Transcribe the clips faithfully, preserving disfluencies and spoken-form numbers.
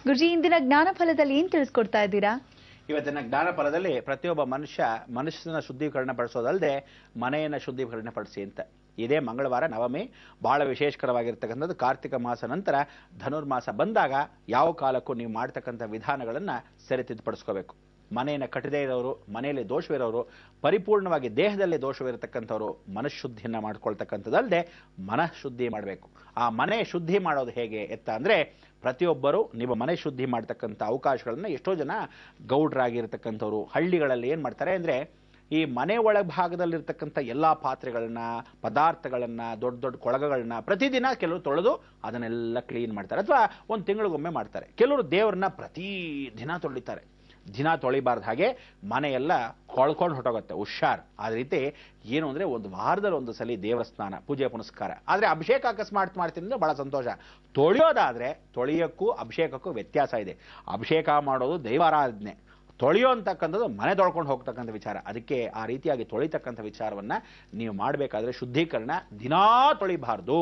ಗುರುಜಿ, ಇಂದಿನ ಜ್ಞಾನ ಫಲದಲ್ಲಿ ಏನ್ ತಿಳಿಸ್ಕೊಡ್ತಾ ಇದ್ದೀರಾ? ಇವತ್ತಿನ ಜ್ಞಾನ ಫಲದಲ್ಲಿ ಪ್ರತಿಯೊಬ್ಬ ಮನುಷ್ಯ ಮನಸ್ಸನ್ನ ಶುದ್ಧೀಕರಣ ಪಡಿಸೋದಲ್ಲದೆ ಮನೆಯನ್ನ ಶುದ್ಧೀಕರಣ ಪಡಿಸಿ ಅಂತ. ಇದೇ ಮಂಗಳವಾರ ನವಮಿ, ಬಹಳ ವಿಶೇಷಕರವಾಗಿರ್ತಕ್ಕಂಥದ್ದು. ಕಾರ್ತಿಕ ಮಾಸ ನಂತರ ಧನುರ್ಮಾಸ ಬಂದಾಗ ಯಾವ ಕಾಲಕ್ಕೂ ನೀವು ಮಾಡ್ತಕ್ಕಂಥ ವಿಧಾನಗಳನ್ನ ಸರಿತಿದ್ದುಪಡಿಸ್ಕೋಬೇಕು. ಮನೆಯನ್ನು ಕಟ್ಟದೇ ಇರೋರು, ಮನೆಯಲ್ಲಿ ದೋಷವಿರೋರು, ಪರಿಪೂರ್ಣವಾಗಿ ದೇಹದಲ್ಲಿ ದೋಷವಿರತಕ್ಕಂಥವ್ರು ಮನಃಶುದ್ಧಿಯನ್ನ ಮಾಡ್ಕೊಳ್ತಕ್ಕಂಥದ್ದಲ್ಲದೆ ಮನಃಶುದ್ಧಿ ಮಾಡಬೇಕು. ಆ ಮನೆ ಶುದ್ಧಿ ಮಾಡೋದು ಹೇಗೆ ಎತ್ತ ಅಂದ್ರೆ, ಪ್ರತಿಯೊಬ್ಬರು ನೀವು ಮನೆ ಶುದ್ಧಿ ಮಾಡ್ತಕ್ಕಂಥ ಅವಕಾಶಗಳನ್ನ ಎಷ್ಟೋ ಜನ ಗೌಡ್ರಾಗಿರ್ತಕ್ಕಂಥವ್ರು ಹಳ್ಳಿಗಳಲ್ಲಿ ಏನ್ ಮಾಡ್ತಾರೆ ಅಂದ್ರೆ, ಈ ಮನೆ ಒಳಭಾಗದಲ್ಲಿರ್ತಕ್ಕಂಥ ಎಲ್ಲಾ ಪಾತ್ರೆಗಳನ್ನ, ಪದಾರ್ಥಗಳನ್ನ, ದೊಡ್ಡ ದೊಡ್ಡ ಕೊಳಗಗಳನ್ನ ಪ್ರತಿದಿನ ಕೆಲವರು ತೊಳೆದು ಅದನ್ನೆಲ್ಲ ಕ್ಲೀನ್ ಮಾಡ್ತಾರೆ, ಅಥವಾ ಒಂದು ತಿಂಗಳಿಗೊಮ್ಮೆ ಮಾಡ್ತಾರೆ. ಕೆಲವರು ದೇವರನ್ನ ಪ್ರತಿ ದಿನ ತೊಳಿತಾರೆ. ದಿನ ತೊಳಿಬಾರ್ದು, ಹಾಗೆ ಮನೆಯೆಲ್ಲ ಕೊಳ್ಕೊಂಡು ಹೊಟ್ಟೋಗುತ್ತೆ, ಹುಷಾರ್. ಅದೇ ರೀತಿ ಏನು ಅಂದ್ರೆ, ಒಂದು ವಾರದಲ್ಲಿ ಒಂದು ಸಲ ದೇವರ ಸ್ನಾನ, ಪೂಜೆ ಪುನಸ್ಕಾರ. ಆದ್ರೆ ಅಭಿಷೇಕ ಅಕಸ್ಮಾತ್ ಮಾಡ್ತೀನಿ ಅಂದ್ರೆ ಬಹಳ ಸಂತೋಷ. ತೊಳೆಯೋದಾದ್ರೆ ತೊಳೆಯೋಕ್ಕೂ ಅಭಿಷೇಕಕ್ಕೂ ವ್ಯತ್ಯಾಸ ಇದೆ. ಅಭಿಷೇಕ ಮಾಡೋದು ದೈವಾರಾಧನೆ, ತೊಳೆಯೋ ಅಂತಕ್ಕಂಥದ್ದು ಮನೆ ತೊಳ್ಕೊಂಡು ಹೋಗ್ತಕ್ಕಂಥ ವಿಚಾರ. ಅದಕ್ಕೆ ಆ ರೀತಿಯಾಗಿ ತೊಳಿತಕ್ಕಂಥ ವಿಚಾರವನ್ನ ನೀವು ಮಾಡಬೇಕಾದ್ರೆ ಶುದ್ಧೀಕರಣ ದಿನಾ ತೊಳಿಬಾರ್ದು.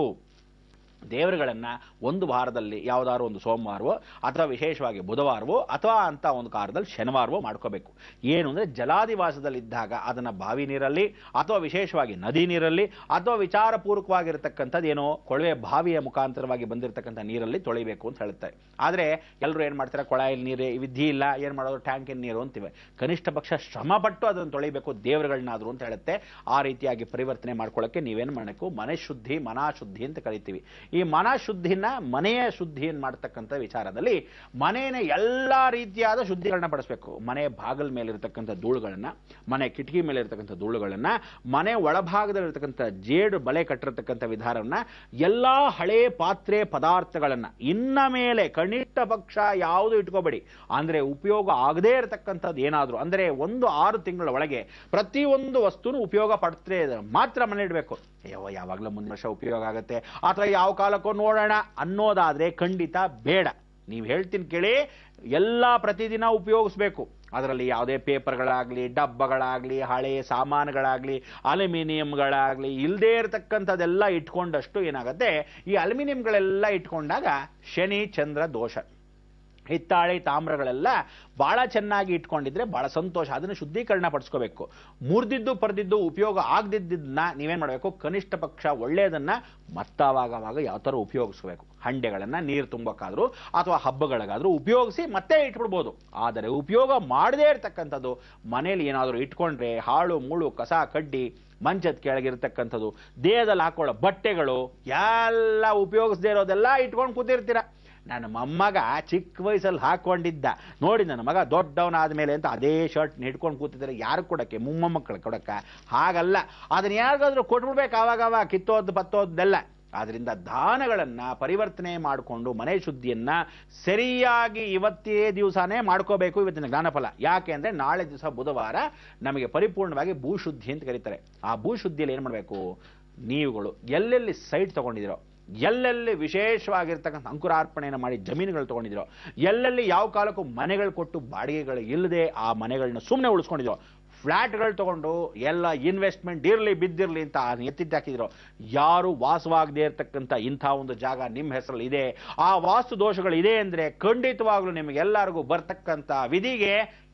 ದೇವರುಗಳನ್ನ ಒಂದು ವಾರದಲ್ಲಿ ಯಾವುದಾದ್ರು ಒಂದು ಸೋಮವಾರವೋ ಅಥವಾ ವಿಶೇಷವಾಗಿ ಬುಧವಾರವೋ ಅಥವಾ ಅಂತ ಒಂದು ಕಾಲದಲ್ಲಿ ಶನಿವಾರವೋ ಮಾಡ್ಕೋಬೇಕು. ಏನು ಅಂದ್ರೆ, ಜಲಾದಿವಾಸದಲ್ಲಿದ್ದಾಗ ಅದನ್ನ ಬಾವಿ ನೀರಲ್ಲಿ ಅಥವಾ ವಿಶೇಷವಾಗಿ ನದಿ ನೀರಲ್ಲಿ ಅಥವಾ ವಿಚಾರಪೂರ್ವಕವಾಗಿರ್ತಕ್ಕಂಥದ್ದು ಏನೋ ಕೊಳವೆ ಬಾವಿಯ ಮುಖಾಂತರವಾಗಿ ಬಂದಿರತಕ್ಕಂಥ ನೀರಲ್ಲಿ ತೊಳಿಬೇಕು ಅಂತ ಹೇಳುತ್ತಾರೆ. ಆದ್ರೆ ಎಲ್ಲರೂ ಏನ್ ಮಾಡ್ತಾರೆ, ಕೊಳಾಯಲ್ಲಿ ನೀರೇ ವಿಧಿ ಇಲ್ಲ, ಏನ್ ಮಾಡೋದು, ಟ್ಯಾಂಕಿನ ನೀರು ಅಂತಿವೆ. ಕನಿಷ್ಠ ಪಕ್ಷ ಶ್ರಮ ಪಟ್ಟು ಅದನ್ನು ತೊಳಿಬೇಕು, ದೇವರುಗಳನ್ನಾದ್ರು ಅಂತ ಹೇಳುತ್ತೆ. ಆ ರೀತಿಯಾಗಿ ಪರಿವರ್ತನೆ ಮಾಡ್ಕೊಳ್ಳೋಕೆ ನೀವೇನ್ ಮಾಡಬೇಕು, ಮನೆ ಶುದ್ಧಿ, ಮನಾ ಶುದ್ಧಿ ಅಂತ ಕರಿತೀವಿ. ಈ ಮನ ಶುದ್ಧಿನ, ಮನೆಯ ಶುದ್ಧಿಯನ್ನು ಮಾಡತಕ್ಕಂಥ ವಿಚಾರದಲ್ಲಿ ಮನೆಯ ಎಲ್ಲಾ ರೀತಿಯಾದ ಶುದ್ಧೀಕರಣ ಪಡಿಸಬೇಕು. ಮನೆ ಬಾಗಿಲ ಮೇಲೆ ಇರತಕ್ಕಂಥ ಧೂಳುಗಳನ್ನ, ಮನೆ ಕಿಟಕಿ ಮೇಲೆ ಇರತಕ್ಕಂಥ ಧೂಳುಗಳನ್ನ, ಮನೆ ಒಳಭಾಗದಲ್ಲಿರ್ತಕ್ಕಂಥ ಜೇಡು ಬಲೆ ಕಟ್ಟಿರತಕ್ಕಂಥ ವಿಧಾನವನ್ನ, ಎಲ್ಲಾ ಹಳೆ ಪಾತ್ರೆ ಪದಾರ್ಥಗಳನ್ನ ಇನ್ನ ಮೇಲೆ ಕನಿಷ್ಠ ಪಕ್ಷ ಯಾವುದು ಇಟ್ಕೋಬೇಡಿ. ಅಂದ್ರೆ ಉಪಯೋಗ ಆಗದೇ ಇರತಕ್ಕಂಥದ್ದು ಏನಾದ್ರು ಅಂದ್ರೆ, ಒಂದು ಆರು ತಿಂಗಳ ಒಳಗೆ ಪ್ರತಿಯೊಂದು ವಸ್ತುನು ಉಪಯೋಗ ಪಡ್ತೇ ಮಾತ್ರ ಮನೆ ಇಡಬೇಕು. ಅಯ್ಯೋ ಯಾವಾಗಲೂ ಮುಂದಿನ ವರ್ಷ ಉಪಯೋಗ ಆಗುತ್ತೆ ಅಥವಾ ಯಾವ ಕಾಲಕ್ಕೂ ನೋಡೋಣ ಅನ್ನೋದಾದ್ರೆ ಖಂಡಿತ ಬೇಡ. ನೀವು ಹೇಳ್ತೀನಿ ಕೇಳಿ, ಎಲ್ಲ ಪ್ರತಿದಿನ ಉಪಯೋಗಿಸ್ಬೇಕು. ಅದರಲ್ಲಿ ಯಾವುದೇ ಪೇಪರ್ಗಳಾಗ್ಲಿ, ಡಬ್ಬಗಳಾಗ್ಲಿ, ಹಳೆ ಸಾಮಾನುಗಳಾಗ್ಲಿ, ಅಲ್ಯೂಮಿನಿಯಂಗಳಾಗ್ಲಿ ಇಲ್ಲದೇ ಇರತಕ್ಕಂಥದ್ದೆಲ್ಲ ಇಟ್ಕೊಂಡಷ್ಟು ಏನಾಗುತ್ತೆ, ಈ ಅಲ್ಯೂಮಿನಿಯಂಗಳೆಲ್ಲ ಇಟ್ಕೊಂಡಾಗ ಶನಿ ಚಂದ್ರ ದೋಷ. ಹಿತ್ತಾಳೆ ತಾಮ್ರಗಳೆಲ್ಲ ಬಹಳ ಚೆನ್ನಾಗಿ ಇಟ್ಕೊಂಡಿದ್ರೆ ಬಹಳ ಸಂತೋಷ. ಅದನ್ನು ಶುದ್ಧೀಕರಣ ಪಡಿಸ್ಕೋಬೇಕು. ಮುರಿದಿದ್ದು ಪಡೆದಿದ್ದು ಉಪಯೋಗ ಆಗದಿದ್ದನ್ನ ನೀವೇನ್ ಮಾಡಬೇಕು, ಕನಿಷ್ಠ ಪಕ್ಷ ಒಳ್ಳೆಯದನ್ನ ಮತ್ತವಾಗವಾಗ ಯಾವ ತರ ಉಪಯೋಗಿಸ್ಕೋಬೇಕು. ಹಂಡೆಗಳನ್ನ ನೀರು ತುಂಬಕ್ಕಾದ್ರೂ ಅಥವಾ ಹಬ್ಬಗಳಿಗಾದ್ರೂ ಉಪಯೋಗಿಸಿ ಮತ್ತೆ ಇಟ್ಬಿಡ್ಬೋದು. ಆದರೆ ಉಪಯೋಗ ಮಾಡದೇ ಇರತಕ್ಕಂಥದ್ದು ಮನೇಲಿ ಏನಾದರೂ ಇಟ್ಕೊಂಡ್ರೆ ಹಾಳು ಮೂಳು ಕಸ ಕಡ್ಡಿ, ಮಂಚದ ಕೆಳಗಿರ್ತಕ್ಕಂಥದ್ದು, ದೇಹದಲ್ಲಿ ಹಾಕೊಳ್ಳೋ ಬಟ್ಟೆಗಳು ಎಲ್ಲ ಉಪಯೋಗಿಸದೇ ಇರೋದೆಲ್ಲ ಇಟ್ಕೊಂಡು ಕೂತಿರ್ತೀರ. ನನ್ನ ಮೊಮ್ಮಗ ಚಿಕ್ಕ ವಯಸ್ಸಲ್ಲಿ ಹಾಕೊಂಡಿದ್ದ ನೋಡಿ, ನನ್ನ ಮಗ ದೊಡ್ಡವನಾದ್ಮೇಲೆ ಅಂತ ಅದೇ ಶರ್ಟ್ ಹಿಡ್ಕೊಂಡು ಕೂತಿದ್ದಾರೆ. ಯಾರು ಕೊಡಕ್ಕೆ, ಮೊಮ್ಮಕ್ಕಳು ಕೊಡಕ್ಕ? ಹಾಗಲ್ಲ, ಅದನ್ನ ಯಾರಿಗಾದ್ರೂ ಕೊಟ್ಬಿಡ್ಬೇಕು ಆವಾಗವ, ಕಿತ್ತೋದು ಪತ್ತೋದ್ದೆಲ್ಲ. ಆದ್ರಿಂದ ದಾನಗಳನ್ನ ಪರಿವರ್ತನೆ ಮಾಡಿಕೊಂಡು ಮನೆ ಶುದ್ಧಿಯನ್ನ ಸರಿಯಾಗಿ ಇವತ್ತೇ ದಿವಸನೇ ಮಾಡ್ಕೋಬೇಕು. ಇವತ್ತಿನ ಜ್ಞಾನಫಲ ಯಾಕೆ ಅಂದ್ರೆ, ನಾಳೆ ದಿವಸ ಬುಧವಾರ ನಮಗೆ ಪರಿಪೂರ್ಣವಾಗಿ ಭೂಶುದ್ಧಿ ಅಂತ ಕರೀತಾರೆ. ಆ ಭೂಶುದ್ಧಿಯಲ್ಲಿ ಏನ್ ಮಾಡಬೇಕು, ನೀವುಗಳು ಎಲ್ಲೆಲ್ಲಿ ಸೈಟ್ ತಗೊಂಡಿದಿರೋ, ಎಲ್ಲೆಲ್ಲಿ ವಿಶೇಷವಾಗಿರ್ತಕ್ಕಂಥ ಅಂಕುರಾರ್ಪಣೆಯನ್ನು ಮಾಡಿ ಜಮೀನುಗಳು ತಗೊಂಡಿದ್ರು, ಎಲ್ಲೆಲ್ಲಿ ಯಾವ ಕಾಲಕ್ಕೂ ಮನೆಗಳು ಕೊಟ್ಟು ಬಾಡಿಗೆಗಳು ಇಲ್ಲದೆ ಆ ಮನೆಗಳನ್ನ ಸುಮ್ಮನೆ ಉಳಿಸ್ಕೊಂಡಿದ್ರು, ಫ್ಲಾಟ್ಗಳು ತಗೊಂಡು ಎಲ್ಲ ಇನ್ವೆಸ್ಟ್ಮೆಂಟ್ ಇರಲಿ ಬಿದ್ದಿರಲಿ ಅಂತ ಎತ್ತಿದ್ದಾಕಿದ್ರು, ಯಾರು ವಾಸವಾಗದೇ ಇರತಕ್ಕಂಥ ಇಂಥ ಒಂದು ಜಾಗ ನಿಮ್ಮ ಹೆಸರಲ್ಲಿ ಇದೆ, ಆ ವಾಸ್ತು ದೋಷಗಳು ಇದೆ ಅಂದ್ರೆ ಖಂಡಿತವಾಗ್ಲೂ ನಿಮಗೆಲ್ಲರಿಗೂ ಬರ್ತಕ್ಕಂಥ ವಿಧಿಗೆ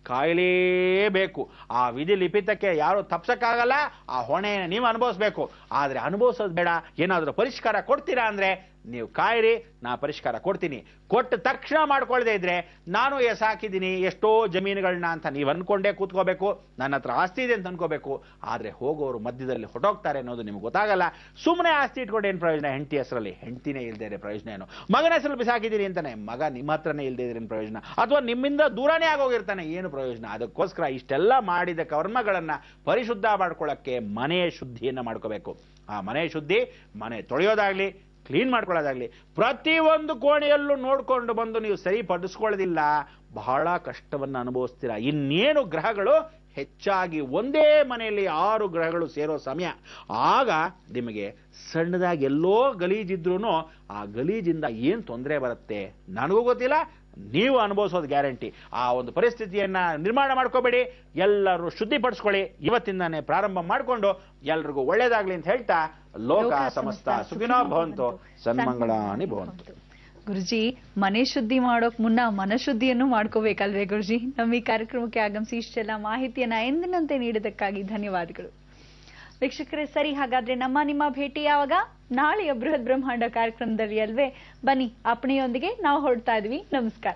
ಕಾಯಲೇಬೇಕು. ಆ ವಿಧಿ ಲಿಪಿತಕ್ಕೆ ಯಾರು ತಪ್ಸಕ್ಕಾಗಲ್ಲ. ಆ ಹೊಣೆಯನ್ನು ನೀವು ಅನುಭವಿಸ್ಬೇಕು. ಆದ್ರೆ ಅನುಭವಿಸೋದು ಬೇಡ. ಏನಾದರೂ ಪರಿಷ್ಕಾರ ಕೊಡ್ತೀರಾ ಅಂದ್ರೆ ನೀವು ಕಾಯಿರಿ, ನಾ ಪರಿಷ್ಕಾರ ಕೊಡ್ತೀನಿ. ಕೊಟ್ಟ ತಕ್ಷಣ ಮಾಡ್ಕೊಳ್ಳದೆ ಇದ್ರೆ, ನಾನು ಎಸ್ ಹಾಕಿದ್ದೀನಿ ಎಷ್ಟೋ ಜಮೀನುಗಳನ್ನ ಅಂತ ನೀವು ಅನ್ಕೊಂಡೇ ಕೂತ್ಕೋಬೇಕು. ನನ್ನ ಹತ್ರ ಆಸ್ತಿ ಇದೆ ಅಂತ ಅನ್ಕೋಬೇಕು. ಆದ್ರೆ ಹೋಗೋರು ಮಧ್ಯದಲ್ಲಿ ಹೊಟ್ಟೋಗ್ತಾರೆ ಅನ್ನೋದು ನಿಮ್ಗೆ ಗೊತ್ತಾಗಲ್ಲ. ಸುಮ್ಮನೆ ಆಸ್ತಿ ಇಟ್ಕೊಂಡು ಏನ್ ಪ್ರಯೋಜನ? ಹೆಂಡತಿ ಹೆಸರಲ್ಲಿ ಹೆಂಡತಿನೇ ಇಲ್ದೇ ಪ್ರಯೋಜನ ಏನು? ಮಗನ ಹೆಸರಲ್ಲಿ ಬಿಸಾಕಿದ್ದೀನಿ ಅಂತಾನೆ ಮಗ ನಿಮ್ಮ ಹತ್ರನೇ ಇಲ್ದೇ ಇದ್ರೆ ಪ್ರಯೋಜನ? ಅಥವಾ ನಿಮ್ಮಿಂದ ದೂರನೇ ಆಗೋಗಿರ್ತಾನೆ, ಏನು ಪ್ರಯೋಜನ? ಅದಕ್ಕೋಸ್ಕರ ಇಷ್ಟೆಲ್ಲ ಮಾಡಿದ ಕರ್ಮಗಳನ್ನ ಪರಿಶುದ್ಧ ಮಾಡ್ಕೊಳ್ಳಕ್ಕೆ ಮನೆಯ ಶುದ್ಧಿಯನ್ನ ಮಾಡ್ಕೋಬೇಕು. ಆ ಮನೆ ಶುದ್ಧಿ, ಮನೆ ತೊಳೆಯೋದಾಗ್ಲಿ, ಕ್ಲೀನ್ ಮಾಡ್ಕೊಳ್ಳೋದಾಗ್ಲಿ, ಪ್ರತಿಯೊಂದು ಕೋಣೆಯಲ್ಲೂ ನೋಡ್ಕೊಂಡು ಬಂದು ನೀವು ಸರಿಪಡಿಸ್ಕೊಳ್ಳೋದಿಲ್ಲ, ಬಹಳ ಕಷ್ಟವನ್ನು ಅನುಭವಿಸ್ತೀರಾ. ಇನ್ನೇನು ಗ್ರಹಗಳು ಹೆಚ್ಚಾಗಿ ಒಂದೇ ಮನೆಯಲ್ಲಿ ಆರು ಗ್ರಹಗಳು ಸೇರೋ ಸಮಯ, ಆಗ ನಿಮಗೆ ಸಣ್ಣದಾಗಿ ಎಲ್ಲೋ ಗಲೀಜಿದ್ರೂ ಆ ಗಲೀಜಿಂದ ಏನು ತೊಂದರೆ ಬರುತ್ತೆ ನನಗೂ ಗೊತ್ತಿಲ್ಲ, ನೀವು ಅನುಭವಿಸೋದು ಗ್ಯಾರಂಟಿ. ಆ ಒಂದು ಪರಿಸ್ಥಿತಿಯನ್ನ ನಿರ್ಮಾಣ ಮಾಡ್ಕೋಬೇಡಿ. ಎಲ್ಲರೂ ಶುದ್ಧಿಪಡಿಸ್ಕೊಳ್ಳಿ. ಇವತ್ತಿಂದಾನೇ ಪ್ರಾರಂಭ ಮಾಡಿಕೊಂಡು ಎಲ್ರಿಗೂ ಒಳ್ಳೇದಾಗ್ಲಿ ಅಂತ ಹೇಳ್ತಾ, ಲೋಕ ಸಮಸ್ತ ಸುಖಿನೋ ಭವಂತು, ಸನ್ಮಂಗಳಾನಿ ಭವಂತು. ಗುರುಜಿ ಮನೆ ಶುದ್ಧಿ ಮಾಡೋಕ್ ಮುನ್ನ ಮನಶುದ್ಧಿಯನ್ನು ಮಾಡ್ಕೋಬೇಕಲ್ವೇ ಗುರುಜಿ? ನಮ್ಮ ಈ ಕಾರ್ಯಕ್ರಮಕ್ಕೆ ಆಗಮಿಸಿ ಇಷ್ಟೆಲ್ಲ ಮಾಹಿತಿಯನ್ನ ಎಂದಿನಂತೆ ನೀಡಿದ್ದಕ್ಕಾಗಿ ಧನ್ಯವಾದಗಳು. ವೀಕ್ಷಕರೇ, ಸರಿ, ಹಾಗಾದ್ರೆ ನಮ್ಮ ನಿಮ್ಮ ಭೇಟಿ ಯಾವಾಗ? ನಾಳೆಯ ಬೃಹತ್ ಬ್ರಹ್ಮಾಂಡ ಕಾರ್ಯಕ್ರಮದಲ್ಲಿ ಅಲ್ವೇ? ಬನ್ನಿ, ಅಪ್ಪಣೆಯೊಂದಿಗೆ ನಾವು ಹೊರಡ್ತಾ ಇದ್ವಿ. ನಮಸ್ಕಾರ.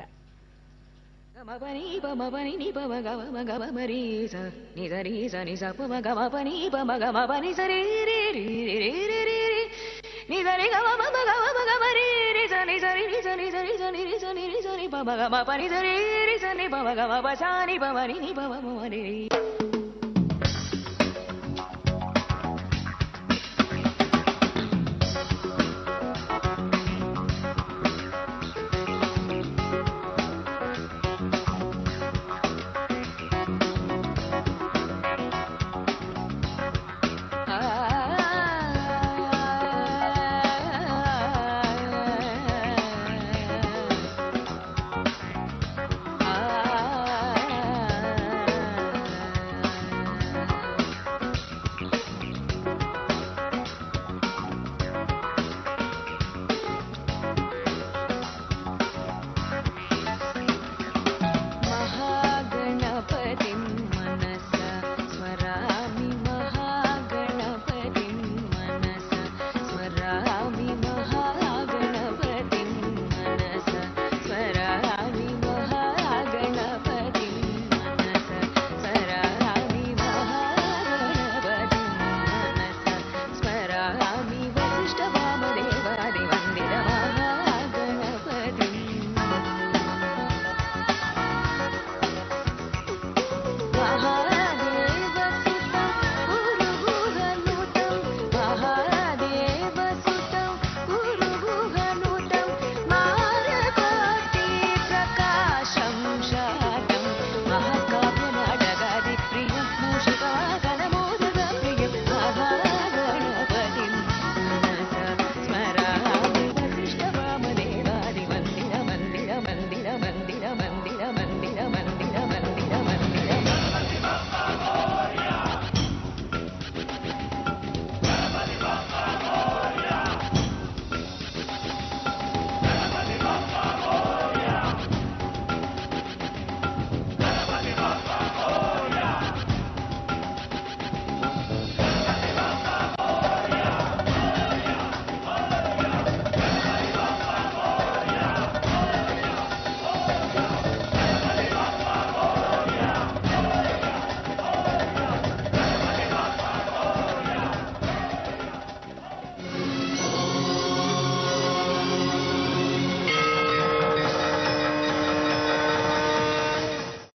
ni